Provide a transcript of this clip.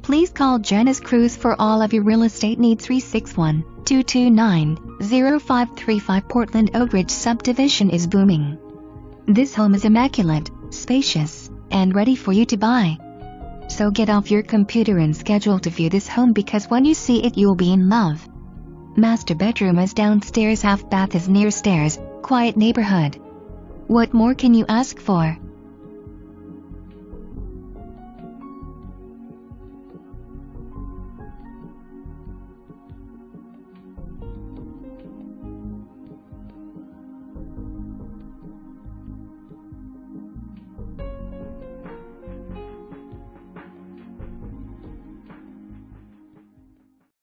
Please call Janice Cruz for all of your real estate needs. 361-229-0535. Portland Oak Ridge subdivision is booming. This home is immaculate, spacious, and ready for you to buy. So get off your computer and schedule to view this home, because when you see it you'll be in love. Master bedroom is downstairs, half bath is near stairs, quiet neighborhood. What more can you ask for?